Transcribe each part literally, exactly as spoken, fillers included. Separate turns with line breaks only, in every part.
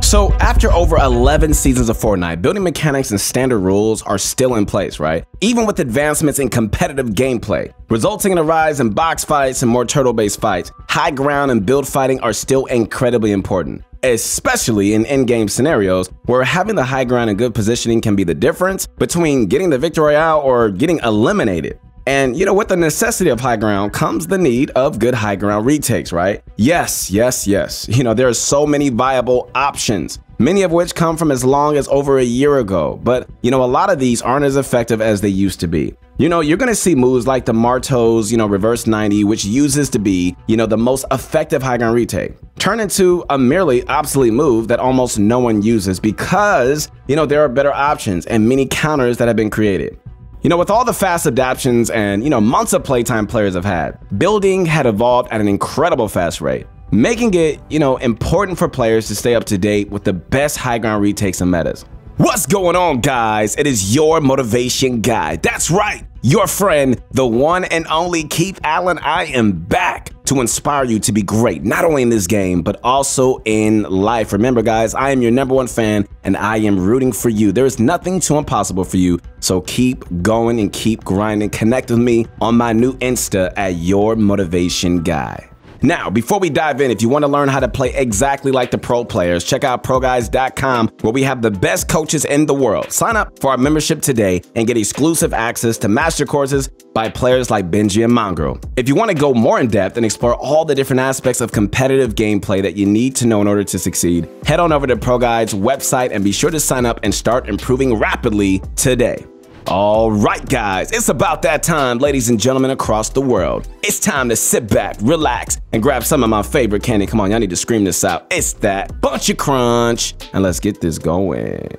So after over eleven seasons of Fortnite, building mechanics and standard rules are still in place, right? Even with advancements in competitive gameplay, resulting in a rise in box fights and more turtle-based fights, high ground and build fighting are still incredibly important, especially in in-game scenarios where having the high ground and good positioning can be the difference between getting the victory royale or getting eliminated. And you know, with the necessity of high ground comes the need of good high ground retakes, right? Yes, yes, yes. You know, there are so many viable options, many of which come from as long as over a year ago. But, you know, a lot of these aren't as effective as they used to be. You know, you're going to see moves like the Marto's, you know, reverse ninety, which uses to be, you know, the most effective high ground retake, turn into a merely obsolete move that almost no one uses because, you know, there are better options and many counters that have been created. You know, with all the fast adaptations and, you know, months of playtime players have had, building had evolved at an incredible fast rate, making it, you know, important for players to stay up to date with the best high ground retakes and metas. What's going on, guys? It is your motivation guy. That's right, your friend, the one and only Keith Allen. I am back to inspire you to be great, not only in this game, but also in life. Remember, guys, I am your number one fan and I am rooting for you. There is nothing too impossible for you. So keep going and keep grinding. Connect with me on my new Insta at Your Motivation Guy. Now, before we dive in, if you want to learn how to play exactly like the pro players, check out pro guys dot com, where we have the best coaches in the world. Sign up for our membership today and get exclusive access to master courses by players like Benji and Mongrel. If you want to go more in depth and explore all the different aspects of competitive gameplay that you need to know in order to succeed, head on over to ProGuide's website and be sure to sign up and start improving rapidly today. All right, guys, it's about that time, ladies and gentlemen across the world. It's time to sit back, relax, and grab some of my favorite candy. Come on, y'all need to scream this out. It's that Bunch of Crunch, and let's get this going.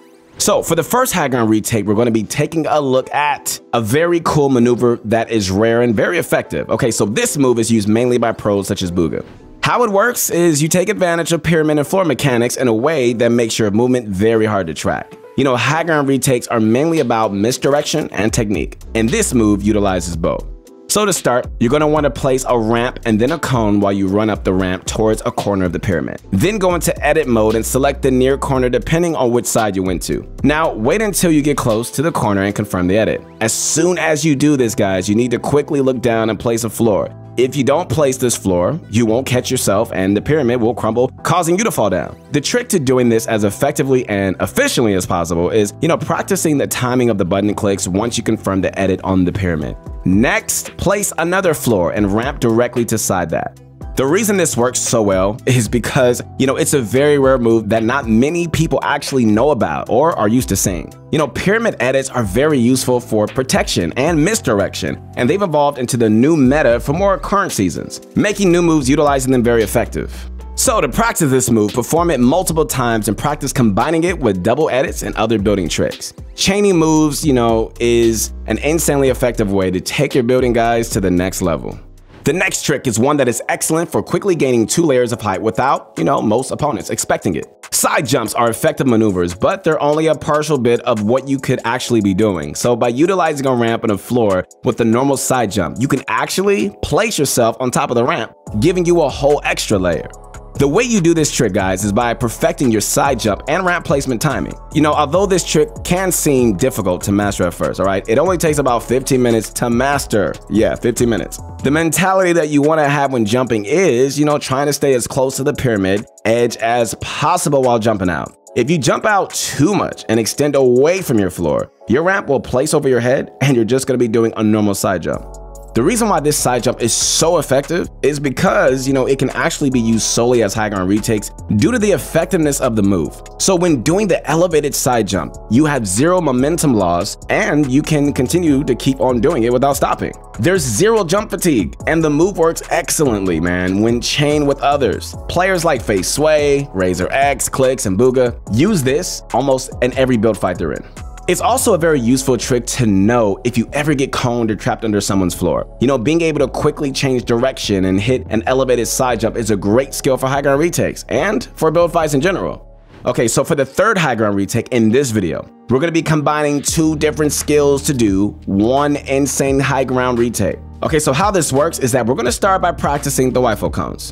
So for the first high ground retake, we're going to be taking a look at a very cool maneuver that is rare and very effective. Okay, so this move is used mainly by pros such as Bugha. How it works is you take advantage of pyramid and floor mechanics in a way that makes your movement very hard to track. You know, high ground retakes are mainly about misdirection and technique, and this move utilizes both. So to start, you're going to want to place a ramp and then a cone while you run up the ramp towards a corner of the pyramid. Then go into edit mode and select the near corner depending on which side you went to. Now, wait until you get close to the corner and confirm the edit. As soon as you do this, guys, you need to quickly look down and place a floor. If you don't place this floor, you won't catch yourself and the pyramid will crumble, causing you to fall down. The trick to doing this as effectively and efficiently as possible is, you know, practicing the timing of the button clicks once you confirm the edit on the pyramid. Next, place another floor and ramp directly to side that. The reason this works so well is because, you know, it's a very rare move that not many people actually know about or are used to seeing. You know, pyramid edits are very useful for protection and misdirection, and they've evolved into the new meta for more current seasons, making new moves utilizing them very effective. So to practice this move, perform it multiple times and practice combining it with double edits and other building tricks. Chaining moves, you know, is an insanely effective way to take your building guys to the next level. The next trick is one that is excellent for quickly gaining two layers of height without, you know, most opponents expecting it. Side jumps are effective maneuvers, but they're only a partial bit of what you could actually be doing. So by utilizing a ramp and a floor with the normal side jump, you can actually place yourself on top of the ramp, giving you a whole extra layer. The way you do this trick, guys, is by perfecting your side jump and ramp placement timing. You know, although this trick can seem difficult to master at first, all right, it only takes about fifteen minutes to master. Yeah, fifteen minutes. The mentality that you want to have when jumping is, you know, trying to stay as close to the pyramid edge as possible while jumping out. If you jump out too much and extend away from your floor, your ramp will place over your head and you're just going to be doing a normal side jump. The reason why this side jump is so effective is because, you know, it can actually be used solely as high ground retakes due to the effectiveness of the move. So when doing the elevated side jump, you have zero momentum loss and you can continue to keep on doing it without stopping. There's zero jump fatigue and the move works excellently, man, when chained with others. Players like Face Sway, Razor X, Clix, and Bugha use this almost in every build fight they're in. It's also a very useful trick to know if you ever get coned or trapped under someone's floor. You know, being able to quickly change direction and hit an elevated side jump is a great skill for high ground retakes and for build fights in general. Okay, so for the third high ground retake in this video, we're going to be combining two different skills to do one insane high ground retake. Okay, so how this works is that we're going to start by practicing the waifu cones.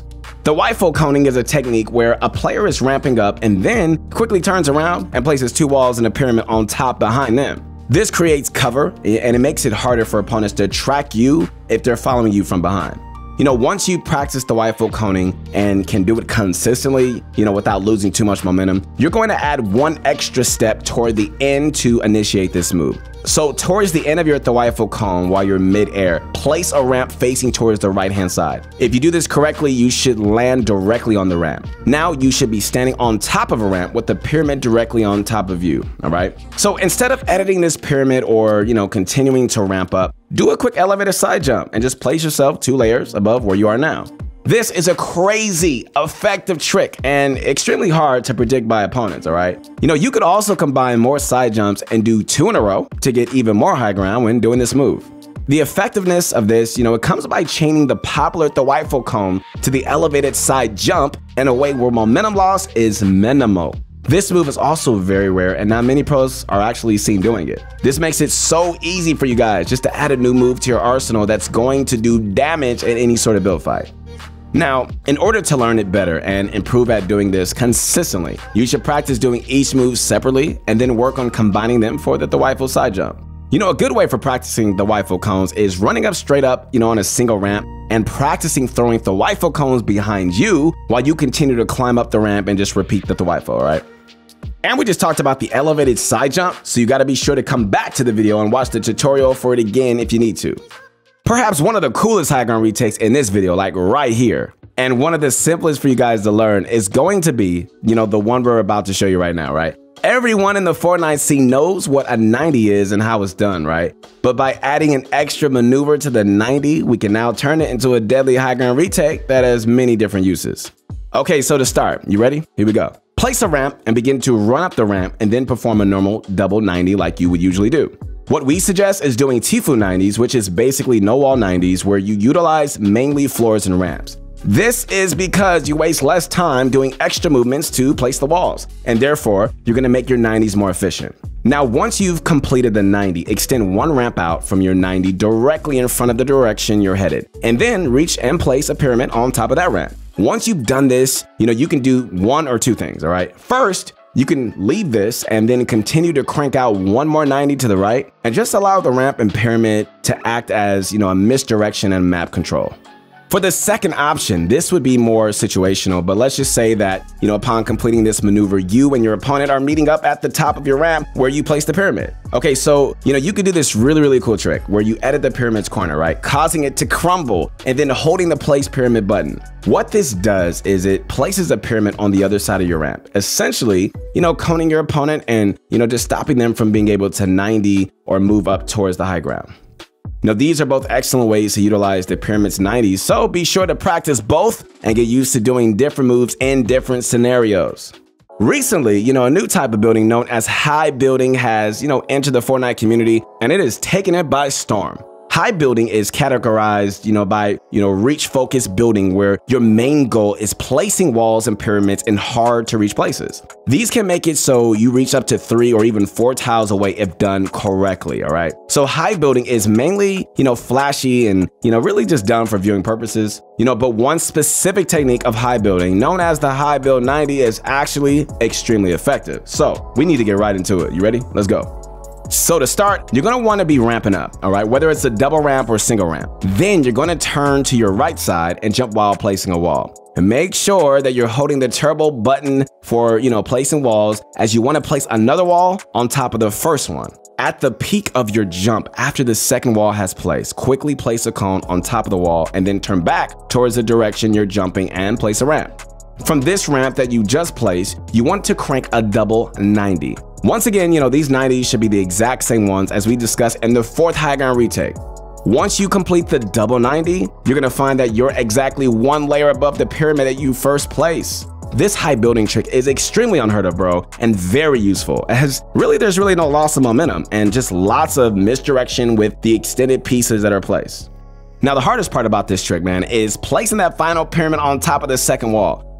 The waifu coning is a technique where a player is ramping up and then quickly turns around and places two walls in a pyramid on top behind them. This creates cover and it makes it harder for opponents to track you if they're following you from behind. You know, once you practice the waifu coning and can do it consistently, you know, without losing too much momentum, you're going to add one extra step toward the end to initiate this move. So towards the end of your waifu cone while you're mid-air, place a ramp facing towards the right-hand side. If you do this correctly, you should land directly on the ramp. Now you should be standing on top of a ramp with the pyramid directly on top of you, all right? So instead of editing this pyramid or, you know, continuing to ramp up, do a quick elevated side jump and just place yourself two layers above where you are now. This is a crazy effective trick and extremely hard to predict by opponents, all right? You know, you could also combine more side jumps and do two in a row to get even more high ground when doing this move. The effectiveness of this, you know, it comes by chaining the popular waifu cone to the elevated side jump in a way where momentum loss is minimal. This move is also very rare and not many pros are actually seen doing it. This makes it so easy for you guys just to add a new move to your arsenal that's going to do damage in any sort of build fight. Now, in order to learn it better and improve at doing this consistently, you should practice doing each move separately and then work on combining them for the, the waifu side jump. You know, a good way for practicing the waifu cones is running up straight up, you know, on a single ramp and practicing throwing the waifu cones behind you while you continue to climb up the ramp and just repeat the, the waifu, all right? And we just talked about the elevated side jump, so you gotta be sure to come back to the video and watch the tutorial for it again if you need to. Perhaps one of the coolest high ground retakes in this video, like right here, and one of the simplest for you guys to learn is going to be, you know, the one we're about to show you right now, right? Everyone in the Fortnite scene knows what a ninety is and how it's done, right? But by adding an extra maneuver to the ninety, we can now turn it into a deadly high ground retake that has many different uses. Okay, so to start, you ready? Here we go. Place a ramp and begin to run up the ramp and then perform a normal double ninety like you would usually do. What we suggest is doing Tfue nineties, which is basically no wall nineties where you utilize mainly floors and ramps. This is because you waste less time doing extra movements to place the walls, and therefore you're gonna make your nineties more efficient. Now, once you've completed the ninety, extend one ramp out from your ninety directly in front of the direction you're headed, and then reach and place a pyramid on top of that ramp. Once you've done this, you know, you can do one or two things, all right? First, you can leave this and then continue to crank out one more ninety to the right and just allow the ramp and pyramid to act as, you know, a misdirection and map control. For the second option, this would be more situational, but let's just say that, you know, upon completing this maneuver, you and your opponent are meeting up at the top of your ramp where you place the pyramid. Okay, so, you know, you could do this really, really cool trick where you edit the pyramid's corner, right? Causing it to crumble and then holding the place pyramid button. What this does is it places a pyramid on the other side of your ramp, essentially, you know, coning your opponent and, you know, just stopping them from being able to ninety or move up towards the high ground. Now, these are both excellent ways to utilize the pyramid's nineties, so be sure to practice both and get used to doing different moves in different scenarios. Recently, you know, a new type of building known as high building has, you know, entered the Fortnite community and it has taken it by storm. High building is categorized, you know, by, you know, reach focused building where your main goal is placing walls and pyramids in hard to reach places. These can make it so you reach up to three or even four tiles away if done correctly, all right? So high building is mainly, you know, flashy and, you know, really just done for viewing purposes, you know, but one specific technique of high building known as the high build ninety is actually extremely effective. So we need to get right into it. You ready? Let's go. So to start, you're gonna wanna be ramping up, all right? Whether it's a double ramp or single ramp. Then you're gonna turn to your right side and jump while placing a wall. And make sure that you're holding the turbo button for, you know, placing walls as you wanna place another wall on top of the first one. At the peak of your jump, after the second wall has placed, quickly place a cone on top of the wall and then turn back towards the direction you're jumping and place a ramp. From this ramp that you just placed, you want to crank a double ninety. Once again, you know, these nineties should be the exact same ones as we discussed in the fourth high ground retake. Once you complete the double ninety, you're gonna find that you're exactly one layer above the pyramid that you first placed. This high building trick is extremely unheard of, bro, and very useful, as really there's really no loss of momentum and just lots of misdirection with the extended pieces that are placed. Now, the hardest part about this trick, man, is placing that final pyramid on top of the second wall.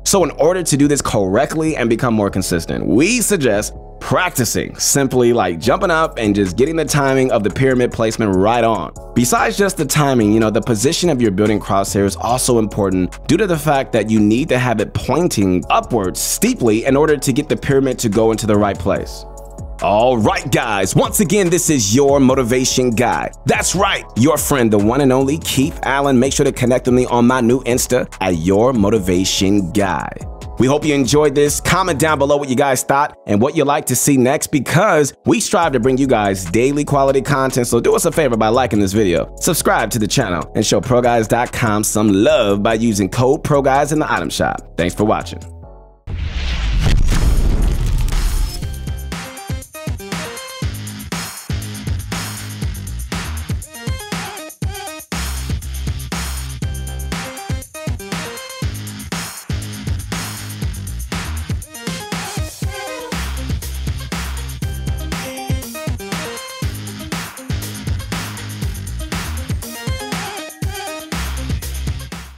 So in order to do this correctly and become more consistent, we suggest practicing, simply like jumping up and just getting the timing of the pyramid placement right on. Besides just the timing, you know, the position of your building crosshair is also important due to the fact that you need to have it pointing upwards steeply in order to get the pyramid to go into the right place. Alright guys, once again, this is your motivation guy. That's right, your friend, the one and only Keith Allen. Make sure to connect with me on my new Insta at Your Motivation Guy. We hope you enjoyed this. Comment down below what you guys thought and what you'd like to see next, because we strive to bring you guys daily quality content. So do us a favor by liking this video, subscribe to the channel, and show ProGuides dot com some love by using code ProGuides in the item shop. Thanks for watching.